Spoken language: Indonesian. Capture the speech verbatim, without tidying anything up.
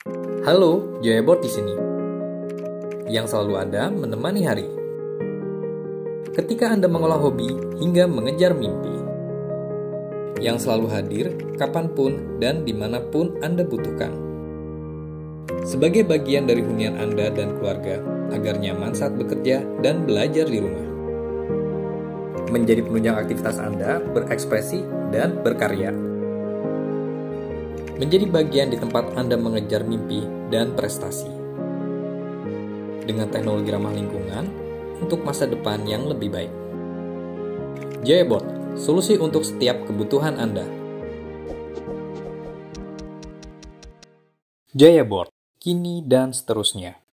Halo, Jayabot di sini. Yang selalu ada menemani hari. Ketika Anda mengolah hobi hingga mengejar mimpi. Yang selalu hadir kapanpun dan dimanapun Anda butuhkan. Sebagai bagian dari hunian Anda dan keluarga, agar nyaman saat bekerja dan belajar di rumah. Menjadi penunjang aktivitas Anda, berekspresi, dan berkarya. Menjadi bagian di tempat Anda mengejar mimpi dan prestasi. Dengan teknologi ramah lingkungan, untuk masa depan yang lebih baik. Jayabot, solusi untuk setiap kebutuhan Anda. Jayabot, kini dan seterusnya.